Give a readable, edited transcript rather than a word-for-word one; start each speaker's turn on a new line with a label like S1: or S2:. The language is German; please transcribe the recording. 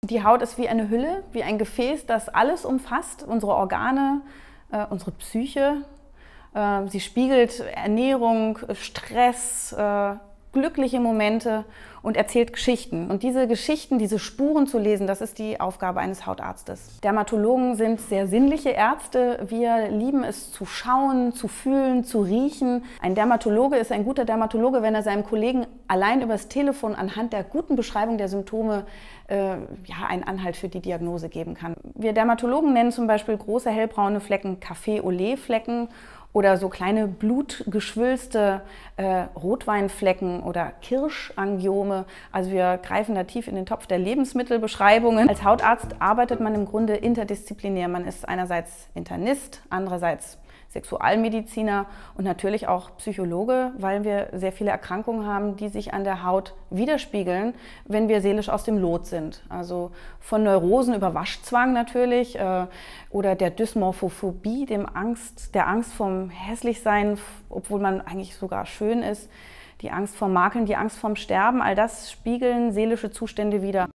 S1: Die Haut ist wie eine Hülle, wie ein Gefäß, das alles umfasst, unsere Organe, unsere Psyche. Sie spiegelt Ernährung, Stress, glückliche Momente und erzählt Geschichten. Und diese Geschichten, diese Spuren zu lesen, das ist die Aufgabe eines Hautarztes. Dermatologen sind sehr sinnliche Ärzte. Wir lieben es zu schauen, zu fühlen, zu riechen. Ein Dermatologe ist ein guter Dermatologe, wenn er seinem Kollegen allein übers Telefon anhand der guten Beschreibung der Symptome einen Anhalt für die Diagnose geben kann. Wir Dermatologen nennen zum Beispiel große hellbraune Flecken Café-Olé-Flecken oder so kleine blutgeschwülste Rotweinflecken oder Kirschangiome. Also wir greifen da tief in den Topf der Lebensmittelbeschreibungen. Als Hautarzt arbeitet man im Grunde interdisziplinär. Man ist einerseits Internist, andererseits Sexualmediziner und natürlich auch Psychologe, weil wir sehr viele Erkrankungen haben, die sich an der Haut widerspiegeln, wenn wir seelisch aus dem Lot sind. Also von Neurosen über Waschzwang natürlich oder der Dysmorphophobie, der Angst vom Hässlichsein, obwohl man eigentlich sogar schön ist, die Angst vor Makeln, die Angst vorm Sterben, all das spiegeln seelische Zustände wider.